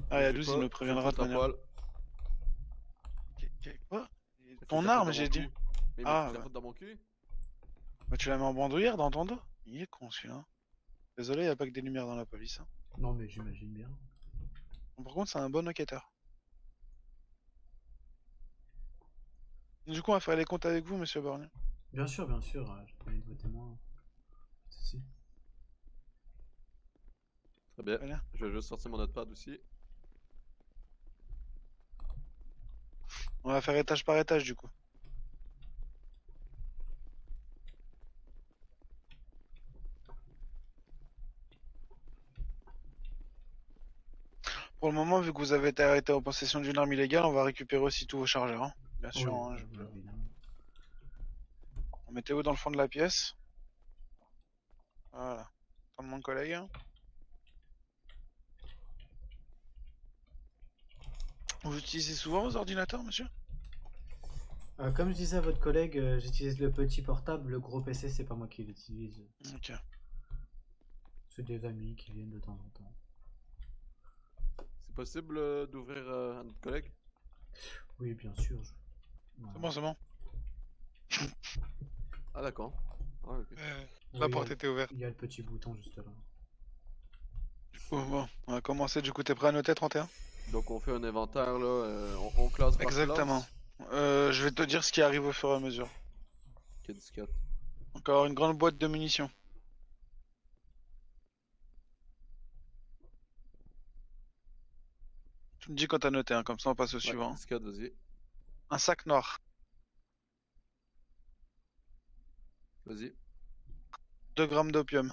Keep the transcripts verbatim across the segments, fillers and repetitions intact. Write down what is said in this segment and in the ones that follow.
Ah, Bougez y'a douze, il pas, nous je préviendra de filtre à manière. poil. Qu- qu- Quoi? Il me Ton filtre la faute arme, dans mon j'ai dit. cou. Mais il me Ah, filtre la bah. faute dans mon cul. Bah, tu la mets en bandoulière dans ton dos? Il est con celui-là. Désolé, y a pas que des lumières dans la police. Hein. Non, mais j'imagine bien. Par contre, c'est un bon enquêteur. Du coup, on va faire les comptes avec vous, monsieur Borgne. Bien sûr, bien sûr, euh, j'ai donné de vos témoins. Ceci. Très bien. Très bien. Je vais juste sortir mon notepad aussi. On va faire étage par étage, du coup. Pour le moment, vu que vous avez été arrêté en possession d'une arme illégale, on va récupérer aussi tous vos chargeurs. Hein. Bien sûr. Oui, Hein, je... oui, évidemment. Mettez-vous dans le fond de la pièce. Voilà. Comme mon collègue. Vous utilisez souvent vos ordinateurs, monsieur? Euh, comme je disais à votre collègue, euh, j'utilise le petit portable, le gros P C, c'est pas moi qui l'utilise. Ok. C'est des amis qui viennent de temps en temps. C'est possible euh, d'ouvrir euh, à notre collègue? Oui, bien sûr. Je... Voilà. C'est bon, c'est bon. Ah d'accord. Ah, ok. Euh, Oui, la il y porte a- était ouverte. Il y a le petit bouton juste là. Oh, bon, on va commencer. Du coup, t'es prêt à noter trente et un? Donc on fait un inventaire là, euh, on, on classe par Exactement. classe. Euh, je vais te dire ce qui arrive au fur et à mesure. Ok, dix-quatre. Encore une grande boîte de munitions. Tu me dis quand t'as noté, hein, comme ça on passe au Ouais, suivant. dix-quatre, vas-y. Un sac noir, Vas-y. deux grammes d'opium,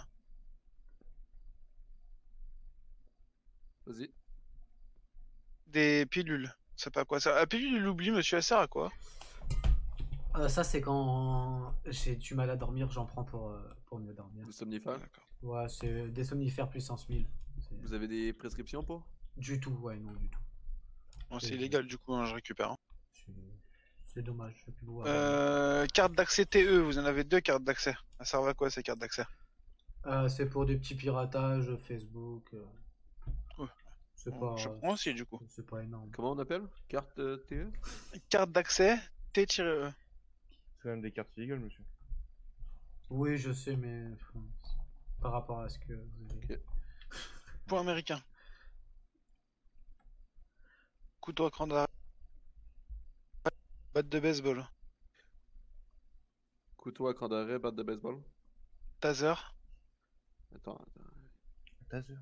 Vas-y. des pilules. C'est pas quoi ça? La pilule, il oublie, monsieur, elle sert à quoi? Euh, ça, c'est quand j'ai du mal à dormir, j'en prends pour, euh, pour mieux dormir. Des somnifères. D'accord. Ouais, c'est des somnifères puissance mille. C'est- Vous avez des prescriptions pour? Du tout, ouais, non, du tout. Bon, c'est C'est- illégal du coup, hein, je récupère. hein. C'est c'est dommage, je vais plus pouvoir. Euh, carte d'accès T E, vous en avez deux cartes d'accès. Ça servent à quoi ces cartes d'accès? Euh, c'est pour des petits piratages, Facebook. euh, Ouais. C'est Bon, pas, je prends aussi du coup. c'est pas énorme. Comment on appelle? Carte euh, T E? Carte d'accès T-E. C'est même des cartes illégales, monsieur. Oui, je sais, mais enfin, par rapport à ce que vous avez. Ok. Point américain. Couteau à cran d'arrêt. Batte de baseball. Couteau à cran d'arrêt, batte de baseball. Taser. Attends, attends. Taser.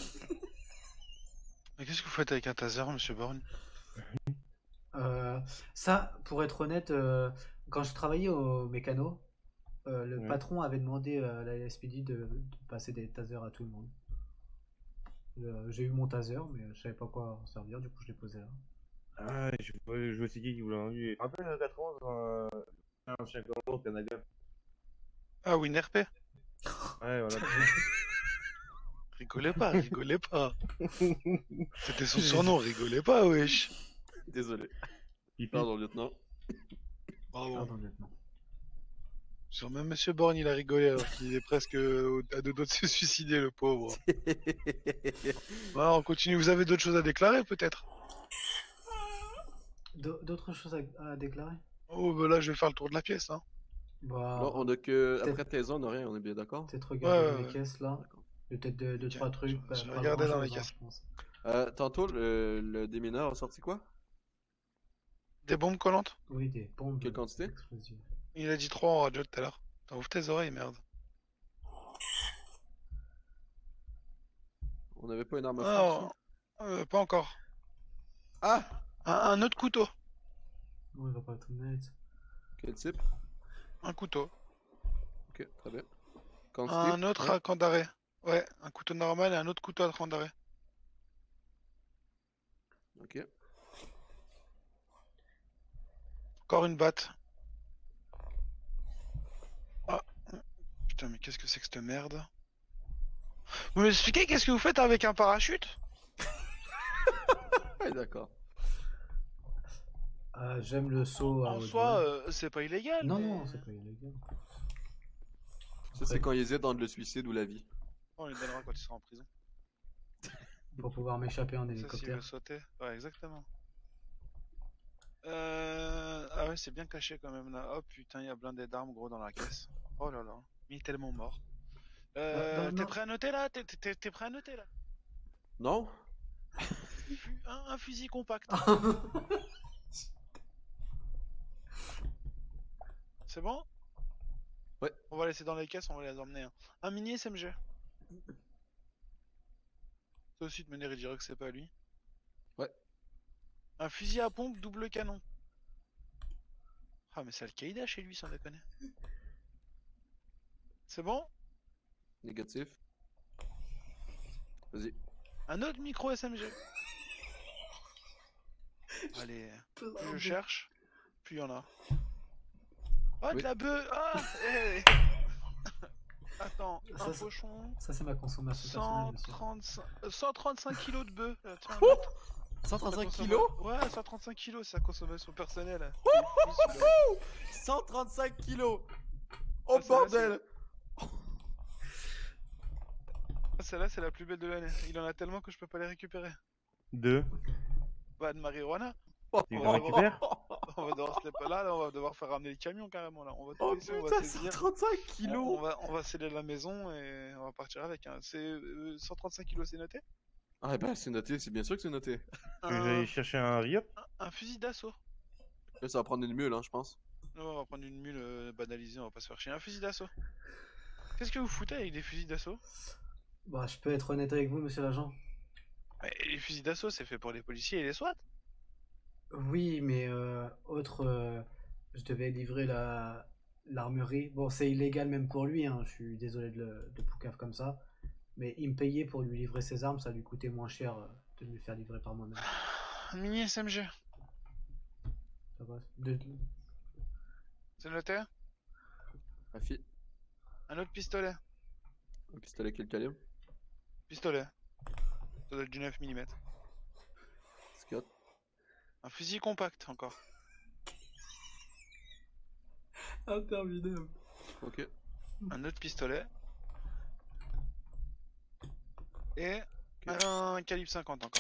Mais qu'est-ce que vous faites avec un taser, monsieur Borgne? Euh, ça, pour être honnête, euh, quand je travaillais au mécano, euh, le Ouais. patron avait demandé à la L S P D de, de passer des tasers à tout le monde. Euh, j'ai eu mon taser, mais je savais pas quoi en servir, du coup je l'ai posé là. Ah, je vois, je vois c'est qui qui voulait en lui. Rappelle euh, quatre-vingts, un, un chien commando au Canada. Ah oui, une R P. Ouais, voilà. Rigolez pas, rigolez pas. C'était son surnom, rigolez pas, wesh. Désolé. Pipi. Pardon, lieutenant. Bravo. Pardon, lieutenant. Sur même monsieur Borgne, il a rigolé alors qu'il est presque euh, à deux doigts de se suicider, le pauvre. Voilà, on continue. Vous avez d'autres choses à déclarer, peut-être? D'au- D'autres choses à, à déclarer? Oh, bah là, je vais faire le tour de la pièce, hein. Bah, Là, on a que. Peut-être- Après taison, on n'a rien, on est bien d'accord? peut-être regarder Ouais, dans ouais, les ouais. caisses là. D'accord. Il y a peut-être deux, deux Ok, trois trucs. je- pas- je pas regardais dans grand-chose, les hein, caisses. je pense. Euh, tantôt, le, le démineur a sorti quoi? Des bombes collantes? Oui, des bombes Quelle quantité? explosives. Il a dit trois en radio tout à l'heure. T'en ouvres tes oreilles, merde. On n'avait pas une arme à feu Ah, dessus? euh, pas encore. Ah! Un, un autre couteau. Oui, il va pas tout mettre. Quel type? Un couteau. Ok, très bien. Quantité? Un autre Ouais. à cran d'arrêt. Ouais, un couteau normal et un autre couteau à cran d'arrêt. Ok. Encore une batte. Ah. Putain, mais qu'est-ce que c'est que cette merde? Vous m'expliquez qu'est-ce que vous faites avec un parachute? Ouais, d'accord. Ah, j'aime le saut à En haute soi, vol. euh, c'est pas illégal. Non, mais- non, c'est pas illégal. Ça, c'est quand il hésite entre le suicide ou la vie. On lui donnera quand il sera en prison. Pour pouvoir m'échapper en Ça, s'il hélicoptère. veut sauter. Ouais, exactement. Euh... Ah ouais, c'est bien caché quand même là. Oh putain, il y a blindé d'armes gros dans la caisse. Oh là là, il est tellement mort. Euh, Dans- t'es dans- prêt à noter là? T'es- T'es t'es prêt à noter là? Non? Fu- un, un fusil compact. C'est bon? Ouais. On va laisser dans les caisses, on va les emmener. hein. Un mini S M G. Ça aussi, de manière, il dirait que c'est pas lui. Ouais. Un fusil à pompe double canon. Ah, mais c'est Al-Qaïda chez lui, sans déconner. C'est bon? Négatif. Vas-y. Un autre micro S M G. Allez, plus je cherche, plus il y en a. Oh, de Oui. la bœuf! Ah! eh. Attends, Ça, un c'est- pochon. Ça, c'est ma consommation personnelle, monsieur. cent trente-cinq, euh, cent trente-cinq kilos de bœuf. Euh, tiens, Oh note. cent Sa trente-cinq consomma- kilos? Ouais, cent trente-cinq kilos, c'est sa consommation personnelle. Il est fou, celui-là. cent trente-cinq kilos! Oh Ah, celle-là, bordel! Ah, celle-là, c'est la plus belle de l'année. Il en a tellement que je peux pas les récupérer. Deux. Bah, de marijuana. Tu On les va récupères? On va devoir se les... Là, là, on va devoir faire ramener le camion carrément. Là, on va tout Oh laisser, on va putain, saisir. cent trente-cinq On, kilos! on va, on va sceller la maison et on va partir avec. Hein. C'est euh, cent trente-cinq kilos, c'est noté. Ah bah c'est noté, c'est bien sûr que c'est noté. Tu veux que Un, j'aille chercher un riop? un fusil d'assaut. Là ça va prendre une mule hein je pense. Non, on va prendre une mule euh, banalisée, on va pas se faire chier. Un fusil d'assaut. Qu'est-ce que vous foutez avec des fusils d'assaut? Bah, je peux être honnête avec vous, monsieur l'agent. Mais les fusils d'assaut, c'est fait pour les policiers et les SWAT. Oui, mais euh, autre, euh, je devais livrer la l'armurerie. Bon, c'est illégal même pour lui, hein. Je suis désolé de le de poucave comme ça. Mais il me payait pour lui livrer ses armes, ça lui coûtait moins cher euh, de me les faire livrer par moi-même. Un mini S M G. Ça va. De- C'est noté. La fille. Un autre pistolet. Un pistolet quel calibre? Pistolet. Ça doit être du neuf millimètres. Scott. Un fusil compact encore. Interminable. Ok. Un autre pistolet. Et Ok. un calibre cinquante encore.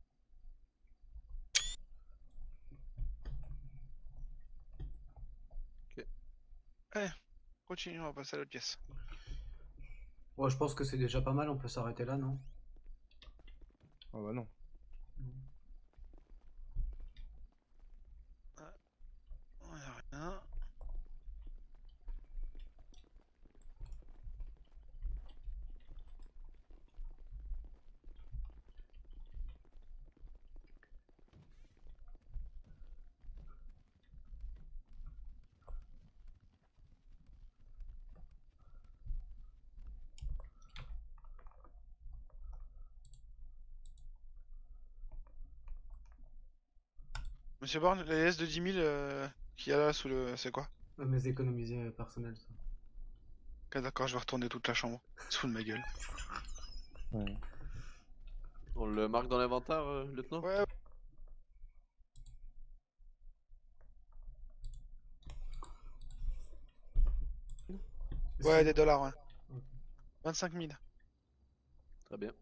Ok. Allez, continue, on va passer à l'autre pièce. Bon, je pense que c'est déjà pas mal, on peut s'arrêter là, non? Ah bah non. On a rien. Monsieur Born, la S de dix mille euh, qu'il y a là sous le... C'est quoi? Euh, Mes économisés euh, personnels, ça. Ok, d'accord, je vais retourner toute la chambre. Se fout de ma gueule. Ouais. On le marque dans l'inventaire, euh, lieutenant? Ouais. Ouais, des dollars, ouais. vingt-cinq mille. Très bien.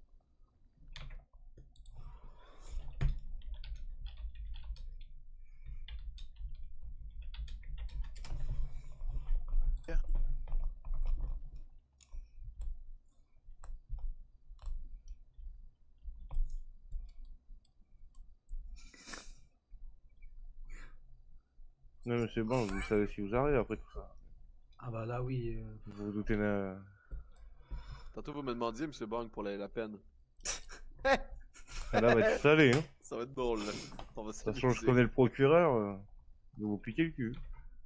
Non mais c'est bon, vous savez si vous arrivez après tout ça. Ah bah là, oui. euh, Vous vous doutez de... Tantôt vous me demandiez, monsieur Bang, pour la, la peine. Ah, là va être salé, hein. Ça va être drôle là. On va De toute façon, je s'amuser. connais le procureur, euh, il va vous piquer le cul.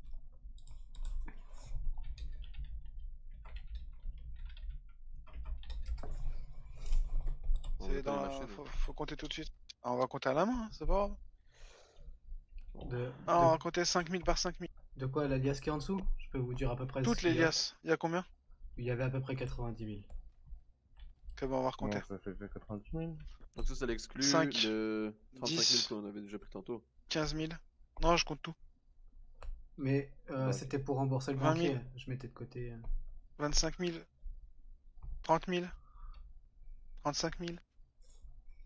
On va C'est pas les dans... machines, faut, hein. faut compter tout de suite. Ah, on va compter à la main, hein, c'est pas grave. De, Ah, on va de, compter cinq mille par cinq mille. de quoi, la liasse qui est en dessous? Je peux vous dire à peu près. Toutes ce les qu'il y a. liasses. Il y a combien? Il y avait à peu près quatre-vingt-dix mille. Ok, bon, on va recompter. Non, ça fait quatre-vingt-dix mille. Donc ça, ça l'exclut cinq, le trente-cinq mille dix. qu'on avait déjà pris tantôt. quinze mille. Non, je compte tout. Mais euh, Bah, c'était pour rembourser le vingt banquier. mille. Je mettais de côté. euh. vingt-cinq mille. trente mille. trente-cinq mille.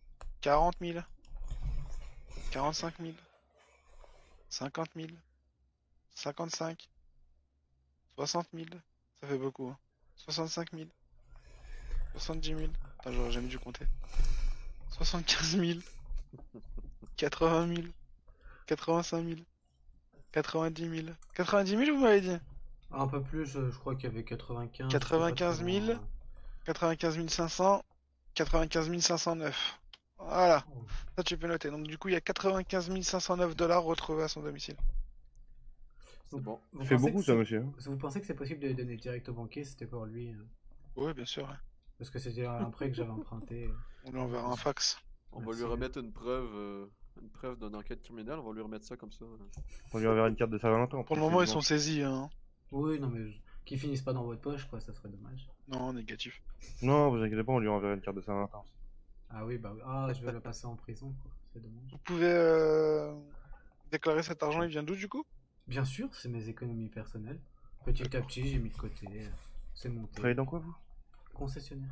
quarante mille. quarante-cinq mille. cinquante mille. cinquante-cinq. soixante mille. Ça fait beaucoup. Hein. soixante-cinq mille. soixante-dix mille. Attends, j'aurais jamais dû compter. soixante-quinze mille. quatre-vingt mille. quatre-vingt-cinq mille. quatre-vingt-dix mille. quatre-vingt-dix mille, vous m'avez dit? Un peu plus, je, je crois qu'il y avait quatre-vingt-quinze. quatre-vingt-quinze mille. quatre-vingt-quinze mille cinq cents. quatre-vingt-quinze mille cinq cent neuf. Voilà. Oh. Ça, tu peux noter. Donc, du coup, il y a quatre-vingt-quinze mille cinq cent neuf dollars retrouvés à son domicile. C'est bon. Vous Ça fait pensez beaucoup que ça, c'est- monsieur. hein. Vous pensez que c'est possible de les donner direct au banquier? C'était pour lui. euh, Oui, bien sûr. ouais. Parce que c'était un prêt que j'avais emprunté. On lui enverra un fax. On va Merci. lui remettre une preuve, euh, une preuve d'une enquête criminelle, on va lui remettre ça comme ça. euh. On lui enverra une carte de Saint-Valentin. Pour le moment, ils sont saisis. Hein. Oui, non, mais je- qu'ils finissent pas dans votre poche, quoi, ça serait dommage. Non, négatif. Non, vous inquiétez pas, on lui enverra une carte de Saint-Valentin. Ah oui, bah oui. Ah, je vais le passer en prison, quoi. C'est dommage. Vous pouvez euh, déclarer cet argent, il vient d'où du coup? Bien sûr, c'est mes économies personnelles. Petit à petit, j'ai mis de côté. euh, C'est Vous monté. travaillez dans quoi, vous Concessionnaire.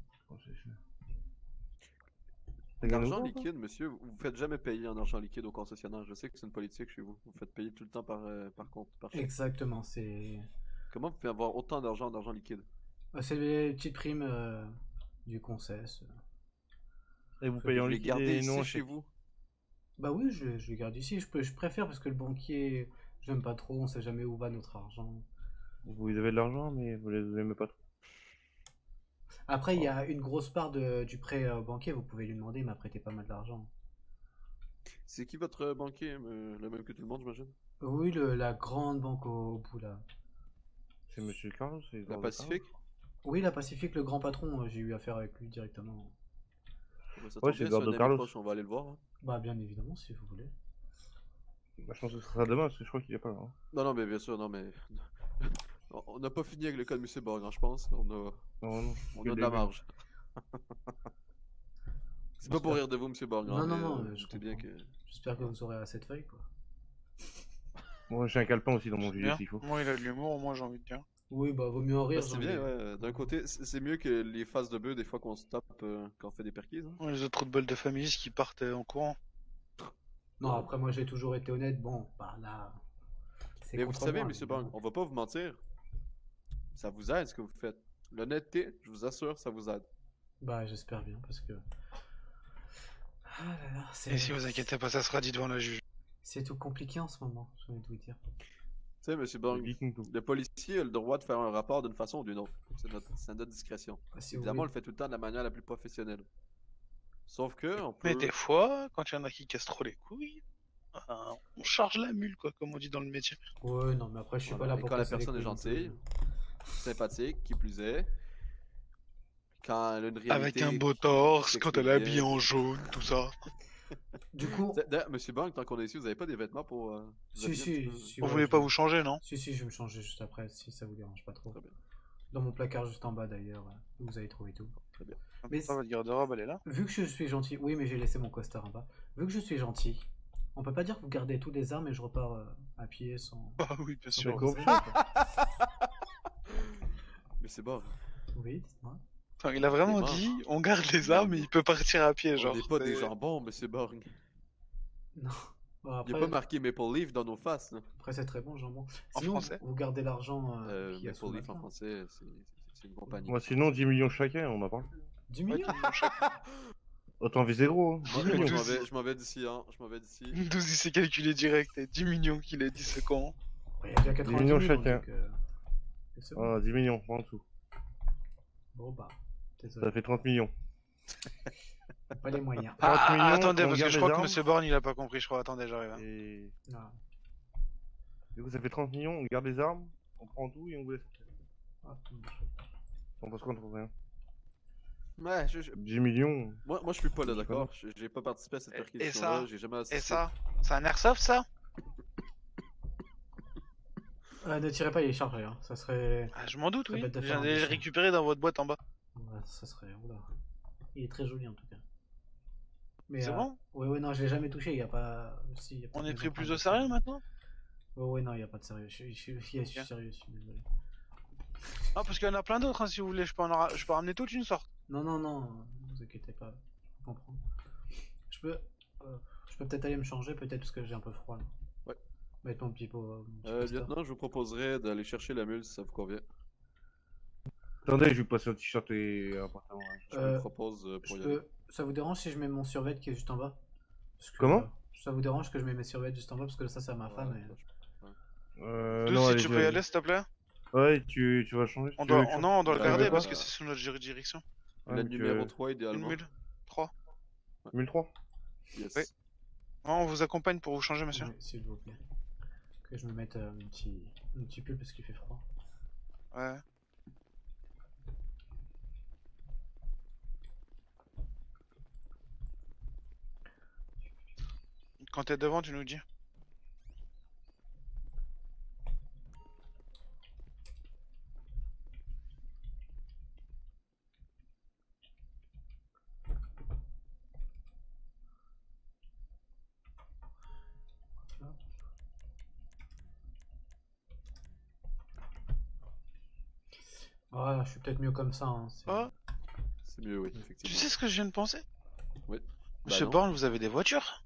T'as gagné L'argent où, toi liquide, monsieur, vous vous faites jamais payer en argent liquide au concessionnaire. Je sais que c'est une politique chez vous. Vous faites payer tout le temps par, euh, par compte, par chèque. Exactement, c'est. Comment vous pouvez avoir autant d'argent en argent liquide? Ah, c'est les petites primes euh, du concess. Et vous Vous payez en les liquide gardez et ici non en chez chèque. vous? Bah oui, je, je les garde ici. Je, peux, je préfère parce que le banquier, j'aime pas trop, on sait jamais où va notre argent. Vous avez de l'argent, mais vous les aimez pas trop. Après, il y a une grosse part de, du prêt euh, au banquier, vous pouvez lui demander, il m'a prêté pas mal d'argent. C'est qui votre banquier? euh, Le même que tout le monde, j'imagine? Oui, le- la grande banque au, au bout là. C'est monsieur Carlos, c'est La Eduardo Pacifique? Oui, la Pacifique, le grand patron, euh, j'ai eu affaire avec lui directement. Ouais, ça Ouais, tombe c'est bien, Eduardo un ami Carlos. proche, on va aller le voir. hein. Bah, bien évidemment, si vous voulez. Carlos. Bah, je pense que ce sera demain, parce que je crois qu'il est pas là. hein. Non, non, mais bien sûr, non, mais. On n'a pas fini avec le cas de M. Borg, hein, je pense. On a, Non, non. on que a de le la début. marge. C'est pas pour rire de vous, M. Borg. Non, hein, non, mais, non, euh, euh, je doutez bien que. comprends. J'espère que vous aurez assez de feuilles, quoi. Moi, j'ai un calepin aussi dans mon C'est gilet bien. s'il faut. Moi, il a de l'humour, moi, j'ai envie de dire. Oui, bah, vaut mieux en Bah, rire. c'est j'en bien, ai- ouais. D'un côté, c'est c'est mieux que les faces de bœuf, des fois, qu'on se tape euh, quand on fait des perquises. hein. Ouais, les autres trous de bol de famille qui partent euh, en courant. Non, après, moi, j'ai toujours été honnête. Bon, bah là. c'est Mais vous contre savez, moi, M. Borg, évidemment. on va pas vous mentir. Ça vous aide ce que vous faites. L'honnêteté, je vous assure, ça vous aide. Bah, j'espère bien, parce que. Ah là là, c'est. Et si vous inquiétez pas, ça sera dit devant la juge. C'est tout compliqué en ce moment, j'ai envie de vous dire. Tu sais, M. Borg, Viking tout. le policier a le droit de faire un rapport d'une façon ou d'une autre. C'est notre, c'est notre discrétion. Ah, si vous Évidemment, on voulez- le fait tout le temps de la manière la plus professionnelle. Sauf que, on peut. Mais des fois, quand il y en a qui cassent trop les couilles, euh, on charge la mule, quoi, comme on dit dans le métier. Ouais, non, mais après, je suis Voilà. pas là Et pour quand la casser les personne est couilles non plus. gentille, sympathique, qui plus est, quand elle a une réalité. Avec un beau qui torse, quand elle est s'exprime habillée bien. en jaune, tout ça. Du coup, D'a- D'ailleurs, M. Borg, tant qu'on est ici, vous avez pas des vêtements pour. euh, vous si, habiller un petit si, peu? si, Vous ouais, voulez je pas vais- vous changer, non? Si, si, je vais me changer juste après, si ça vous dérange pas trop. Très bien. Dans mon placard juste en bas d'ailleurs, euh, vous avez trouvé tout. Très bien. Mais Ça, votre garde-robe, elle est là. Vu que je suis gentil, oui, mais j'ai laissé mon costard en bas. Vu que je suis gentil, on peut pas dire que vous gardez toutes les armes et je repars euh, à pied sans. Ah oui, bien sans sûr. déconseiller, D'accord. quoi. Mais c'est Borg. Oui, dites-moi. Enfin, il a vraiment C'est dit, on garde les armes et il peut partir à pied, On genre. n'est pas des c'est- jambons, M. Borg. Non. Bon, Il n'y après, a pas marqué Maple Leaf dans nos faces. là. après c'est très bon, jambon. En Sinon, français vous gardez l'argent euh, Euh, qui a sous Maple le Leaf en matelas. français, c'est c'est une compagnie. Moi, sinon, dix millions chacun, on en parle. dix Ouais, millions dix millions chacun. Autant viser gros. hein. Moi, dix je millions. m'en douze. vais, je m'en vais d'ici, hein. Je m'en vais d'ici. douze, il s'est calculé direct. et dix millions qu'il a dit, c'est con. Il y a déjà quatre-vingt-dix millions millions, chacun. donc, euh, c'est bon. Ah, dix millions, en dessous. Bon bah, Ça désolé, fait trente millions. pas les moyens. Ah, trente millions, attendez, on parce que garde je les crois que armes. Monsieur Born, il a pas compris, je crois. Attendez, j'arrive. hein. Et Non. du coup, ça fait trente millions, on garde les armes, on prend tout et on vous laisse. Ah, On passe contre rien. Ouais, je, je- dix millions. Moi, moi, je suis pas là, Je sais pas, d'accord? J'ai j'ai pas participé à cette Et- et perquisition-là, ça j'ai jamais assisté. Et ça C'est un airsoft, ça? Euh, ne tirez pas, il est chargé, hein. Ça serait. Ah, je m'en doute, Ça oui. peut être Je de viens faire de un les dessin. récupérer dans votre boîte en bas. Ouais, ça serait. Oula. Il est très joli en tout cas. Mais, C'est euh, bon? Ouais, ouais, non, je l'ai jamais touché. Il y a pas. Si, il y a pas On de est mes pris plus empreintes au dessus. sérieux maintenant? Ouais, ouais, non, il y a pas de sérieux. Je, suis- je, suis- je suis- je suis Ok. sérieux, je suis désolé. Ah, parce qu'il y en a plein d'autres, hein, si vous voulez. Je peux en, ra- je peux ramener toute une sorte. Non, non, non, ne vous inquiétez pas. Je comprends. peux, euh, je peux peut-être aller me changer, peut-être parce que j'ai un peu froid. Là. Ouais. Mettre mon petit pot. mon petit Euh, costard. lieutenant, je vous proposerais d'aller chercher la mule si ça vous convient. Attendez, je vais passer au t-shirt et un pantalon. hein. Je me Euh, le propose euh, pour je y aller. peux... Ça vous dérange si je mets mon survêt qui est juste en bas? Parce que, Comment euh, ça vous dérange que je mets mes survêtements juste en bas parce que ça c'est à ma Ouais, femme. Et... bah, je- ouais. Euh, Douce, non, si allez, tu je peux y vais aller, s'il te plaît. Ouais, tu, tu vas changer. On Tu veux doit, que on, je- non, on doit le tu veux garder quoi parce que c'est sous notre juridiction. Ouais, La mais tu numéro veux- trois, Une idéalement. mule. trois. mille trois. Yes. Oui. Non, on vous accompagne pour vous changer, monsieur. Ouais, s'il vous plaît. Que je me mette euh, un petit, un petit pull parce qu'il fait froid. Ouais. Quand t'es devant, tu nous dis. Ah, je suis peut-être mieux comme ça. Hein, c'est- Oh, C'est mieux, oui, tu effectivement. sais ce que je viens de penser? Oui. Monsieur Bah non. Born, vous avez des voitures?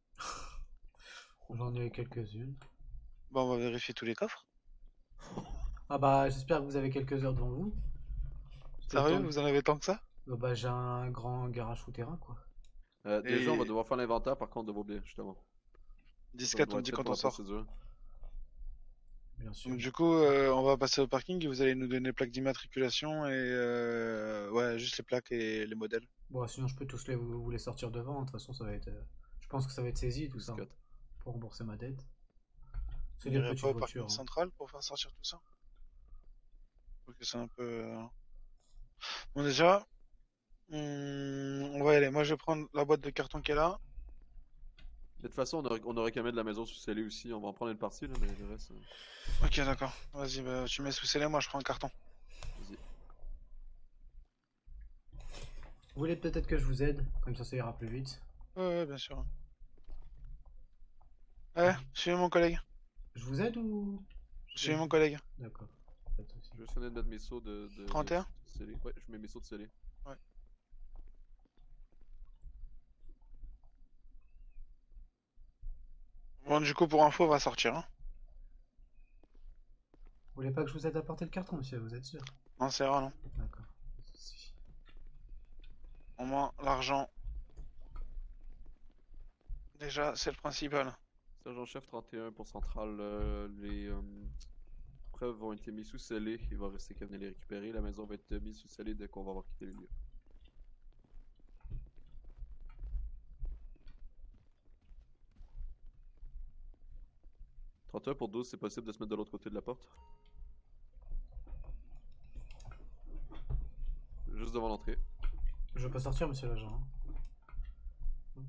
J'en ai quelques-unes. Bon, on va vérifier tous les coffres. Ah bah j'espère que vous avez quelques heures devant vous. Sérieux, Autant- vous en avez tant que ça? Bah, bah, j'ai un grand garage souterrain quoi. Euh, Déjà, on va Et- devoir faire l'inventaire par contre de vos biens, justement. Ça Discat, doit on être dit fait quand pour on la sort. procédure. Bien sûr. Donc, du coup, euh, on va passer au parking et vous allez nous donner les plaques d'immatriculation et euh, ouais, juste les plaques et les modèles. Bon, sinon je peux tous les, vous, vous les sortir devant. De toute façon, ça va être. euh, Je pense que ça va être saisi tout ça Discat. pour rembourser ma dette. C'est Vous des n'irez petites pas au voitures. parking hein. central pour faire sortir tout ça? Parce que c'est un peu. euh, Bon, déjà, on... on va y aller. Moi, je vais prendre la boîte de carton qui est là. De toute façon, on aurait, on aurait qu'à mettre la maison sous scellé aussi. On va en prendre une partie, là, mais le reste. euh, Ok, d'accord. Vas-y, bah, tu mets sous scellé, moi je prends un carton. Vas-y. Vous voulez peut-être que je vous aide, comme ça ça ira plus vite. Ouais, ouais, bien sûr. Ouais, suivez mon collègue. Je vous aide ou Suivez mon collègue. D'accord. Pas de souci. Je vais juste finir de mettre mes sauts de. de trente et un? de scellé. Ouais, je mets mes sauts de scellé. Bon, du coup, pour info, on va sortir. Hein. Vous voulez pas que je vous aide à porter le carton, monsieur, vous êtes sûr? Non, c'est rare, non. D'accord. Pas de souci. Au moins, l'argent. Déjà, c'est le principal. Sergent-chef trente et un pour Centrale. euh, les euh, preuves ont été mises sous scellé. Il va rester qu'à venir les récupérer. La maison va être mise sous scellé dès qu'on va avoir quitté les lieux. trente et un pour douze, c'est possible de se mettre de l'autre côté de la porte? Juste devant l'entrée. Je peux sortir, monsieur l'agent. hein.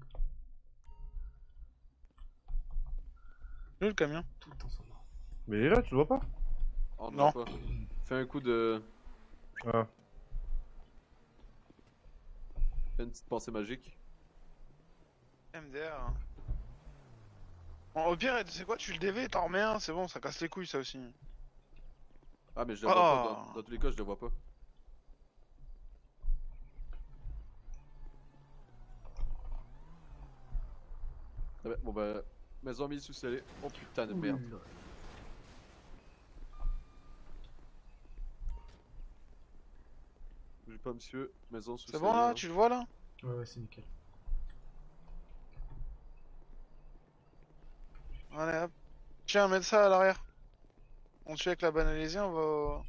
Où le camion? Tout le temps son nom. Mais il est là, tu le vois pas? On ne Non. voit pas. Fais un coup de. Ah. Fais une petite pensée magique. M D R. hein. Bon, au pire, tu sais quoi, tu le D V et t'en remets un, c'est bon, ça casse les couilles ça aussi. Ah, mais je le vois pas. Ah. Dans, dans tous les cas, je le vois pas. Très bien. Bon, bah. Maison mise sous scellé. Oh putain de merde. Oula. J'ai pas, monsieur. Maison sous C'est scellé. bon là, hein. tu le vois là? Ouais, ouais, c'est nickel. Allez hop. Tiens, mets ça à l'arrière. On tue avec la banalisée, on va. au-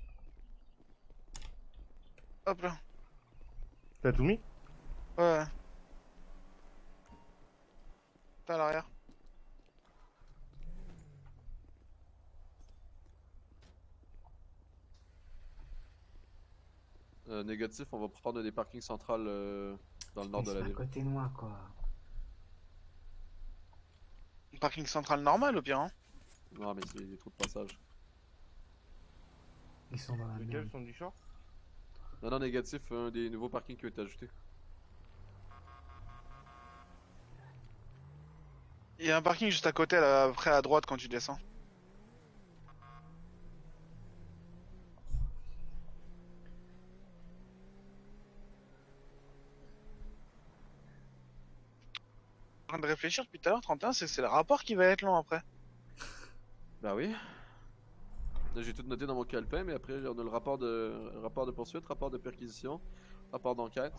Hop là. T'as tout mis? Ouais. ouais. T'es à l'arrière. Euh, négatif, on va prendre des parkings centrales euh, dans le nord Mais de c'est la à ville. côté de moi, quoi. Parking central normal au pire, hein. Non, mais c'est il y a trop de passages. Ils sont dans la Lequel merde. Ah, sont du short? Non, non, négatif, un des nouveaux parkings qui ont été ajoutés. Il y a un parking juste à côté, là, après à droite quand tu descends. train de réfléchir depuis tout à l'heure, trente et un, c'est que c'est le rapport qui va être long après. Bah oui. Là, j'ai tout noté dans mon calepin, mais après, on a le rapport de, rapport de poursuite, rapport de perquisition, rapport d'enquête.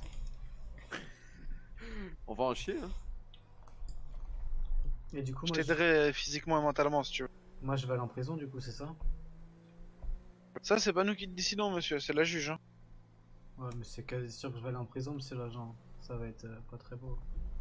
On va en chier, hein. Et du coup, Je moi je... t'aiderai physiquement et mentalement si tu veux. moi, je vais aller en prison, du coup, c'est ça? Ça, c'est pas nous qui décidons, monsieur, c'est la juge. Hein. Ouais, mais c'est quasi sûr que je vais aller en prison, monsieur l'agent. Ça va être euh, pas très beau.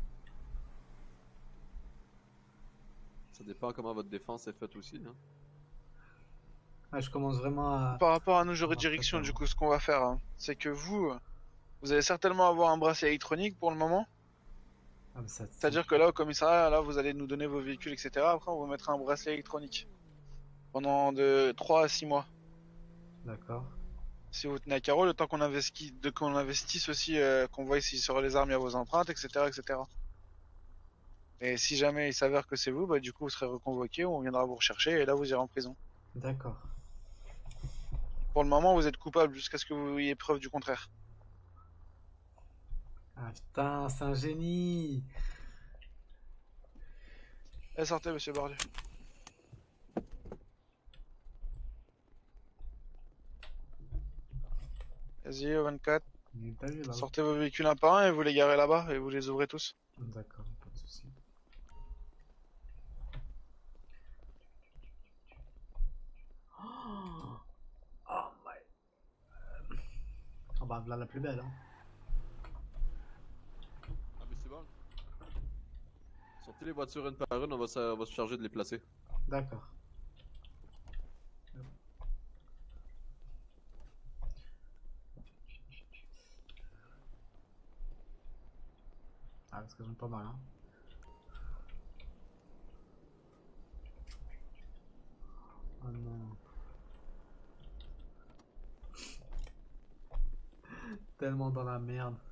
Ça dépend comment votre défense est faite aussi, hein. Ah, je commence vraiment à... Par rapport à nos Ah, juridictions, très du peur. coup, ce qu'on va faire, hein, c'est que vous, vous allez certainement avoir un bracelet électronique pour le moment. Ah, mais ça, ça- C'est-à-dire que là, au commissariat, là, vous allez nous donner vos véhicules, et cetera. Après, on vous mettra un bracelet électronique pendant de trois à six mois. D'accord. Si vous tenez à carreau, le temps qu'on investit, de qu'on investisse aussi, euh, qu'on voit si sur les armes il y a vos empreintes, et cetera, et cetera. Et si jamais il s'avère que c'est vous, bah du coup vous serez reconvoqué, on viendra vous rechercher et là vous irez en prison. D'accord. Pour le moment, vous êtes coupable jusqu'à ce que vous ayez preuve du contraire. Ah putain, c'est un génie! Allez, sortez, monsieur Bardieu. Vas-y, au vingt-quatre. Mais t'as vu là? Sortez vos véhicules un par un et vous les garez là-bas et vous les ouvrez tous. D'accord, pas de soucis. Oh, oh my... Oh bah, voilà la plus belle, hein. Ah, mais c'est bon. Sortez les voitures une par une, on va, se- on va se charger de les placer. D'accord. Ah, parce que j'aime pas mal, hein. Oh non. Tellement dans la merde.